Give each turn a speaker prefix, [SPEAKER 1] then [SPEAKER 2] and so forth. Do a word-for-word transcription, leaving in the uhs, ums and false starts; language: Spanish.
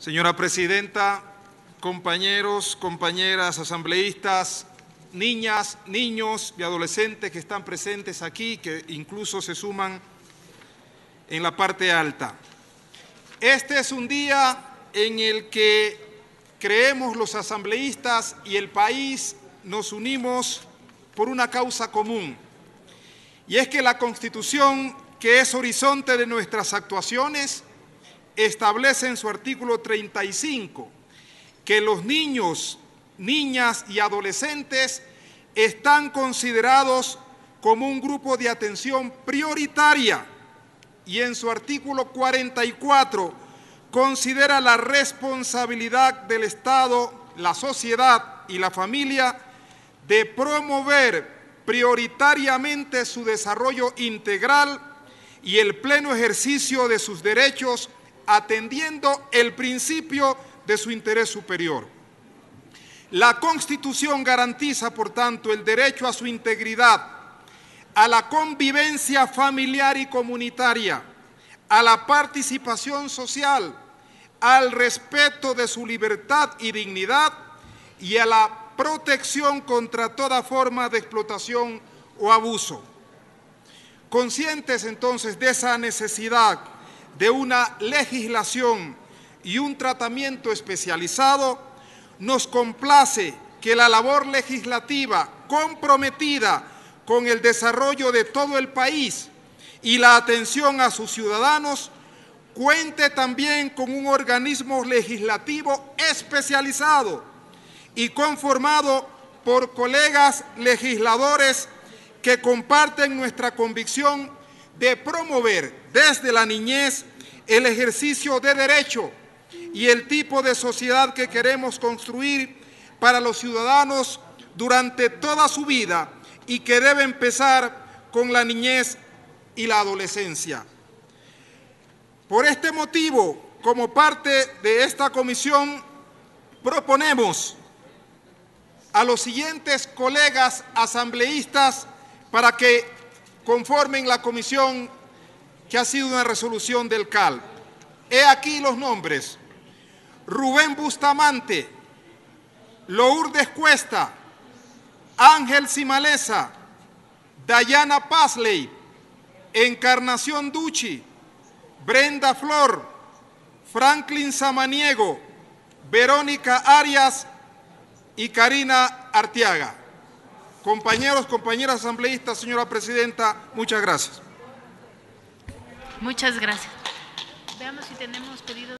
[SPEAKER 1] Señora Presidenta, compañeros, compañeras, asambleístas, niñas, niños y adolescentes que están presentes aquí, que incluso se suman en la parte alta. Este es un día en el que creemos los asambleístas y el país nos unimos por una causa común, y es que la Constitución, que es horizonte de nuestras actuaciones, establece en su artículo treinta y cinco que los niños, niñas y adolescentes están considerados como un grupo de atención prioritaria, y en su artículo cuarenta y cuatro considera la responsabilidad del Estado, la sociedad y la familia de promover prioritariamente su desarrollo integral y el pleno ejercicio de sus derechos, atendiendo el principio de su interés superior. La Constitución garantiza, por tanto, el derecho a su integridad, a la convivencia familiar y comunitaria, a la participación social, al respeto de su libertad y dignidad y a la protección contra toda forma de explotación o abuso. Conscientes entonces de esa necesidad de una legislación y un tratamiento especializado, nos complace que la labor legislativa comprometida con el desarrollo de todo el país y la atención a sus ciudadanos cuente también con un organismo legislativo especializado y conformado por colegas legisladores que comparten nuestra convicción de promover desde la niñez el ejercicio de derecho y el tipo de sociedad que queremos construir para los ciudadanos durante toda su vida y que debe empezar con la niñez y la adolescencia. Por este motivo, como parte de esta comisión, proponemos a los siguientes colegas asambleístas para que conformen la comisión que ha sido una resolución del C A L. He aquí los nombres: Rubén Bustamante, Lourdes Cuesta, Ángel Simalesa, Dayana Pazley, Encarnación Duchi, Brenda Flor, Franklin Samaniego, Verónica Arias y Karina Arteaga. Compañeros, compañeras asambleístas, señora Presidenta, muchas gracias.
[SPEAKER 2] Muchas gracias. Veamos si tenemos pedido.